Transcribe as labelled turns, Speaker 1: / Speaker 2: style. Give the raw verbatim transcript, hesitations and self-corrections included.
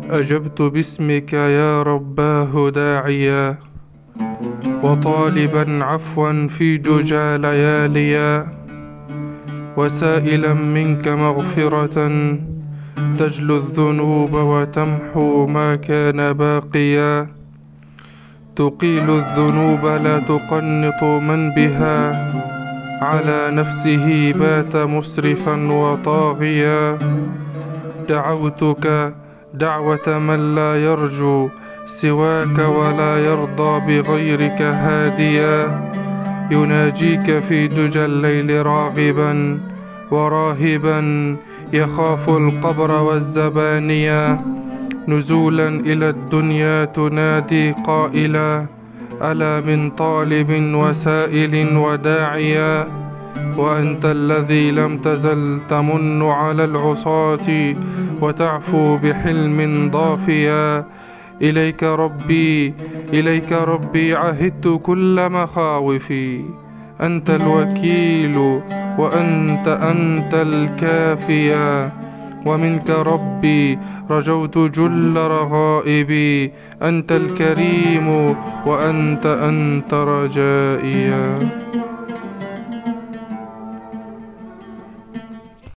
Speaker 1: أجبت باسمك يا رباه داعيا، وطالبا عفوا في دجى لياليا، وسائلا منك مغفرة تجلو الذنوب وتمحو ما كان باقيا. تقيل الذنوب لا تقنط من بها، على نفسه بات مسرفا وطاغيا. دعوتك دعوة من لا يرجو سواك ولا يرضى بغيرك هاديا، يناجيك في دجى الليل راغبا وراهبا، يخاف القبر والزبانيا. نزولا إلى الدنيا تنادي قائلا، ألا من طالب وسائل وداعيا. وأنت الذي لم تزل تمن على العصاة وتعفو بحلم ضافيا. إليك ربي إليك ربي عهدت كل مخاوفي، أنت الوكيل وأنت أنت الكافيا. ومنك ربي رجوت جل رغائبي، أنت الكريم وأنت أنت رجائيا.